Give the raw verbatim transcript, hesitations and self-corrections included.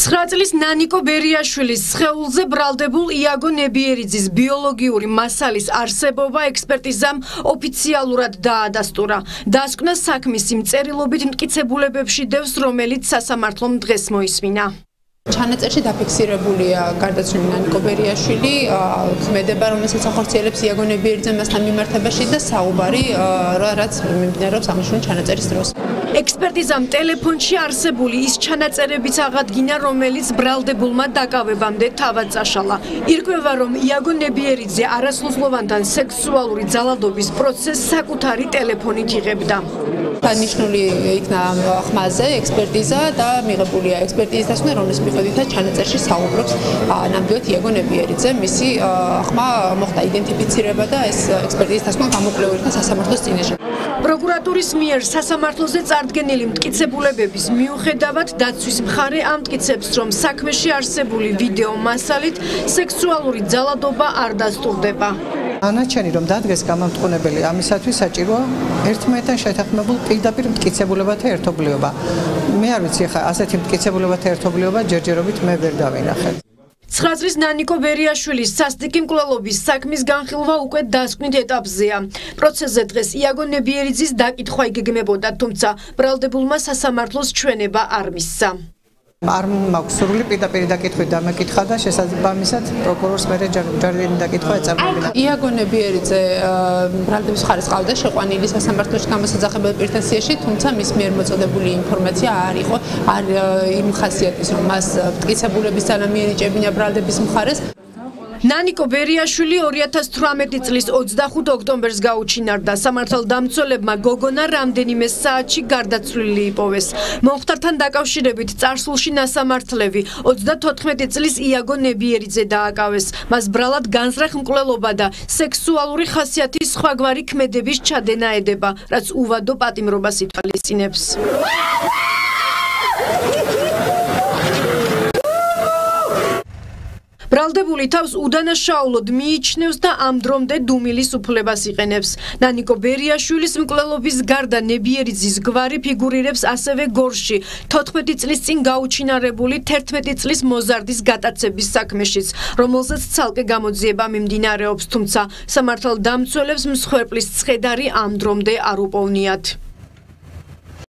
ცხრა წლის ნანიკო ბერიაშვილის სხეულზე ბრალდებულ იაგო ნებიერიძის ბიოლოგიური მასალის არსებობა ექსპერტიზამ ოფიციალურად დაადასტურა. დასკვნა საქმის იმ წერილობით მტკიცებულებებში დევს, რომელიც სასამართლომ დღეს მოისმინა. ჩანაწერში დაფიქსირებულია გარდაცვლილი ნანიკო ბერიაშვილი, ქმედება, რომელსაც ახორციელებს იაგო ნებიერიძე მასთან მიმართებაში და საუბარი, რაც მიმდინარეობს აღნიშნული ჩანაწერის დროს. ექსპერტიზამ ტელეფონში არსებული ის ჩანაწერებიც აღადგინა, რომელიც ბრალდებულმა დაკავებამდე თავად წაშალა. ირკვევა, რომ იაგო ნებიერიძე არასრულოვანთან სექსუალური ძალადობის პროცესს საკუთარი ტელეფონით იღებდა. დანიშნული იქნა ხმაზე ექსპერტიზა და მიღებულია ექსპერტიზის დასკვნა, რომლის მიხედვითაც ჩანაწერში საუბრობს ნამდვილად იაგო ნებიერიძე. მისი ხმა მოხდა იდენტიფიცირება და ეს ექსპერტიზის დასკვნა გამოკვლეულ იქნა სასამართლოს წინაშე. პროკურატურის მიერ სასამართლოზე წარდგენილი მტკიცებულებების მიუხედავად დაცვის მხარე ამტკიცებს, რომ საქმეში არსებული ვიდეო მასალით სექსუალური ძალადობა არ დასტურდება. ანაჩენი რომ დადგეს გამამტყუნებელი, ამისათვის საჭიროა ერთმანეთთან შეთანხმებულ პირდაპირ მტკიცებულებათა ერთობლიობა. მე არ ვიცი ხა ასეთი მტკიცებულებათა ერთობლიობა ჯერჯერობით მე ვერ დავინახე. ცხრა წლის ნანიკო ბერიაშვილის სასტიკი მკვლელობის საქმის განხილვა უკვე დასკვნით ეტაპზეა. პროცესზე დღეს იაგო ნებიერიძის დაკითხვა იგეგმებოდა, თუმცა ბრალდებულმა სასამართლოს ჩვენება არ მისცა. არ მაქვს სრული პირდაპირ დაკითხვით დამეკითხა და შესაბამისად პროკურორს მერე ჯარდიანი დაკითხვა ეწარმოებინა. იაგო ნებიერიძე ბრალდების მხარეს ყავდა შეყვანილი სასამართლოში გამოსაძახებელ პირთა სიაში, თუმცა მის მიერ მოწოდებული ინფორმაცია არ იყო არ იმ ხასიათის, რომ მას მტკიცებულების ძალა მიენიჭებინა ბრალდების მხარეს. ნანიკო ბერიაშვილი ორი ათას თვრამეტი წლის ოცდახუთ ოქტომბერს გაუჩინარდა. სამართალდამცველებმა გოგონა რამდენიმე საათში გარდაცვლილი იპოვეს. მომხდართან დაკავშირებით წარსულში ნასამართლები ოცდათოთხმეტი წლის იაგო ნებიერიძე დააკავეს. მას ბრალად განზრახ მკვლელობა და სექსუალური ხასიათის სხვაგვარი ქმედების ჩადენა ედება, რაც უვადო პატიმრობას ითვალისწინებს. ბრალდებული თავს უდანაშაულოდ მიიჩნევს და ამ დრომდე დუმილის უფლებას იყენებს. ნანიკო ბერიაშვილის მკვლელობის გარდა ნებიერიძის გვარი ფიგურირებს ასევე გორში თოთხმეტი წლის წინ გაუჩინარებული თერთმეტი წლის მოზარდის გატაცების საქმეშიც, რომელზეც ცალკე გამოძიება მიმდინარეობს, თუმცა სამართალდამცველებს მსხვერპლის ცხედარი ამ დრომდე არ უპოვნიათ.